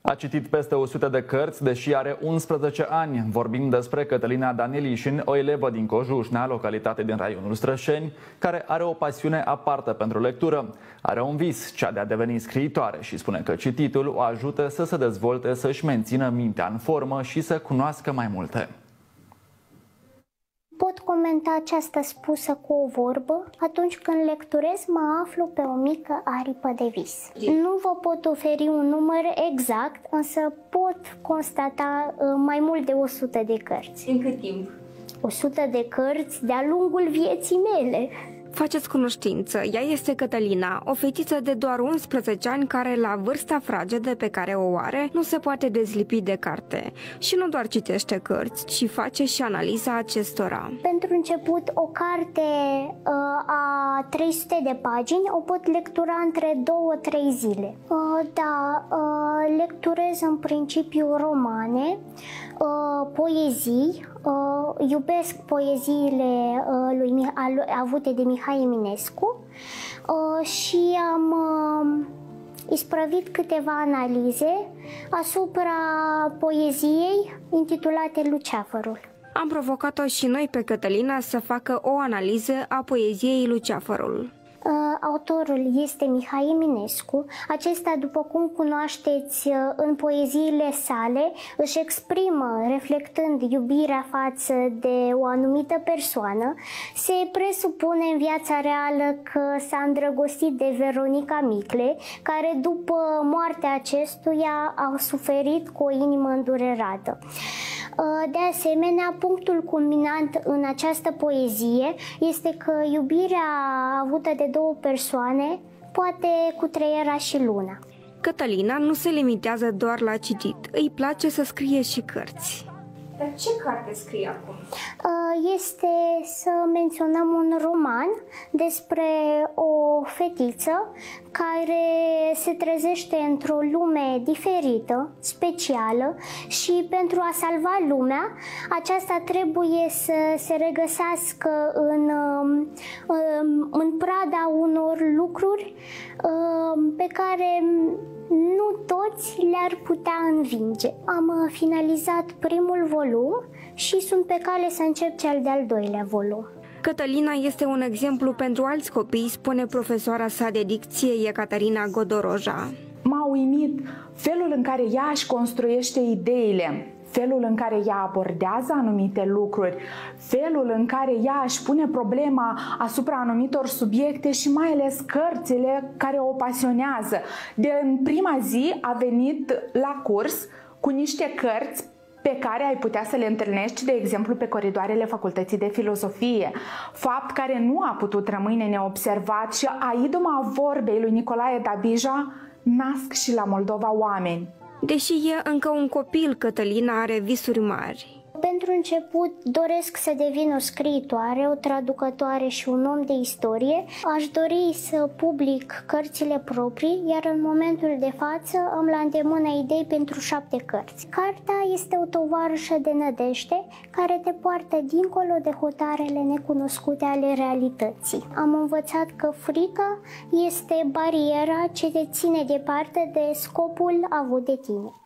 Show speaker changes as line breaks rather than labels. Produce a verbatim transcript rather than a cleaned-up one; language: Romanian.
A citit peste o sută de cărți, deși are unsprezece ani. Vorbim despre Cătălina Danielișin, o elevă din Cojușnea, localitate din raionul Strășeni, care are o pasiune apartă pentru lectură. Are un vis, cea de a deveni scriitoare, și spune că cititul o ajută să se dezvolte, să-și mențină mintea în formă și să cunoască mai multe.
Pot comenta această spusă cu o vorbă: atunci când lecturez, mă aflu pe o mică aripă de vis. Nu vă pot oferi un număr exact, însă pot constata mai mult de o sută de cărți.
În cât timp?
o sută de cărți de-a lungul vieții mele.
Faceți cunoștință. Ea este Cătălina, o fetiță de doar unsprezece ani care, la vârsta fragedă pe care o are, nu se poate dezlipi de carte. Și nu doar citește cărți, ci face și analiza acestora.
Pentru început, o carte uh, a trei sute de pagini o pot lectura între două trei zile. Uh, da, uh, lecturez în principiu romane, uh, poezii, uh, iubesc poeziile uh, lui Mih- avute de Mihai Eminescu uh, și am uh, isprăvit câteva analize asupra poeziei intitulate Luceafărul.
Am provocat-o și noi pe Cătălina să facă o analiză a poeziei Luceafărul.
Autorul este Mihai Eminescu. Acesta, după cum cunoașteți, în poeziile sale își exprimă, reflectând iubirea față de o anumită persoană. Se presupune în viața reală că s-a îndrăgostit de Veronica Micle, care după moartea acestuia a suferit cu o inimă îndurerată. De asemenea, punctul culminant în această poezie este că iubirea avută de două persoane poate cutreiera și luna.
Cătălina nu se limitează doar la citit, îi place să scrie și cărți. Dar ce carte scrie acum?
Este să menționăm un roman despre o fetiță care se trezește într-o lume diferită, specială, și pentru a salva lumea, aceasta trebuie să se regăsească în, în prada unor lucruri pe care nu toți le-ar putea învinge. Am finalizat primul volum și sunt pe cale să încep cel de-al doilea volum.
Cătălina este un exemplu pentru alți copii, spune profesoara sa de dicție, Ecaterina Godoroja.
M-a uimit felul în care ea își construiește ideile, felul în care ea abordează anumite lucruri, felul în care ea își pune problema asupra anumitor subiecte și mai ales cărțile care o pasionează. De în prima zi a venit la curs cu niște cărți pe care ai putea să le întâlnești, de exemplu, pe coridoarele Facultății de Filozofie. Fapt care nu a putut rămâne neobservat și a idoma vorbei lui Nicolae Dabija nasc și la Moldova oameni.
Deși e încă un copil, Cătălina are visuri mari.
Pentru început, doresc să devin o scriitoare, o traducătoare și un om de istorie. Aș dori să public cărțile proprii, iar în momentul de față am la îndemână idei pentru șapte cărți. Cartea este o tovarășă de nădejde care te poartă dincolo de hotarele necunoscute ale realității. Am învățat că frica este bariera ce te ține departe de scopul avut de tine.